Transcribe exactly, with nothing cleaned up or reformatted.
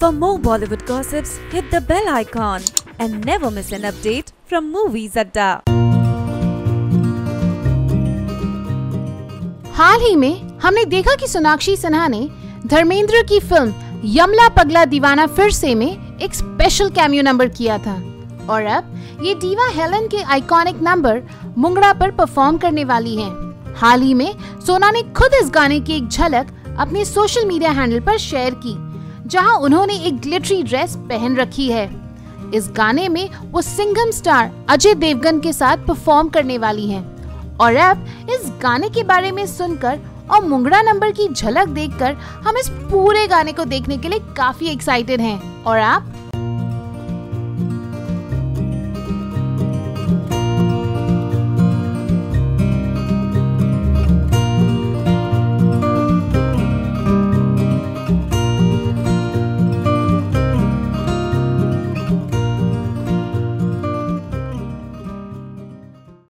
For more Bollywood gossips, hit the bell icon and never miss an update from Movies Adda. हाल ही में हमने देखा कि सोनाक्षी सिन्हा ने धर्मेंद्र की फिल्म यमला पगला दीवाना फिर से में एक स्पेशल कैमियो नंबर किया था और अब ये दीवा हेलन के आइकॉनिक नंबर मुंगड़ा पर परफॉर्म करने वाली हैं। हाल ही में सोना ने खुद इस गाने की एक झलक अपने सोशल मीडिया हैंडल पर शेयर की, जहां उन्होंने एक ग्लिटरी ड्रेस पहन रखी है। इस गाने में वो सिंघम स्टार अजय देवगन के साथ परफॉर्म करने वाली हैं और अब इस गाने के बारे में सुनकर और मुंगड़ा नंबर की झलक देखकर हम इस पूरे गाने को देखने के लिए काफी एक्साइटेड हैं। और आप